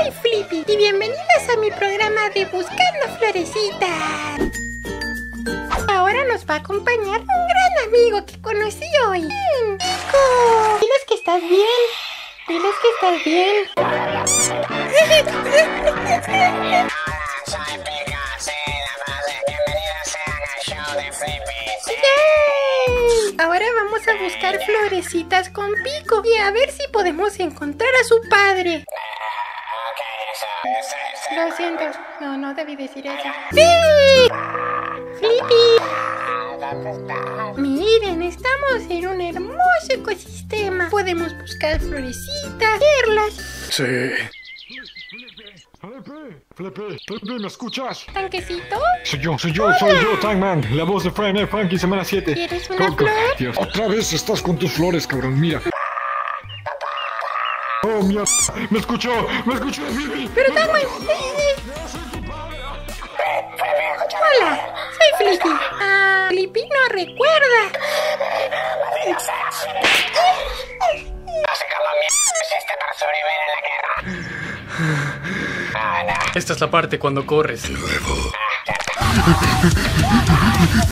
soy Flippy y bienvenidos a mi programa de Buscando Florecitas. Ahora nos va a acompañar un gran amigo que conocí hoy. ¡Pico! Diles que estás bien. Diles que estás bien. ¡Yay! Ahora vamos a buscar florecitas con Pico y a ver si podemos encontrar a su padre. Lo siento, no debí decir eso. ¡Sí! ¡Flippy! Miren, estamos en un hermoso ecosistema. Podemos buscar florecitas, verlas. Sí. Flippy, ¿me escuchas? ¿Tanquecito? Soy yo, Tankman, la voz de Friday Night Funky, semana 7. ¿Quieres una flor? Dios, otra vez estás con tus flores, cabrón, mira. Oh, mierda, me escuchó, Flippy. Pero Tankman... Hola, soy Flippy. Flippy no recuerda. Esta es la parte cuando corres.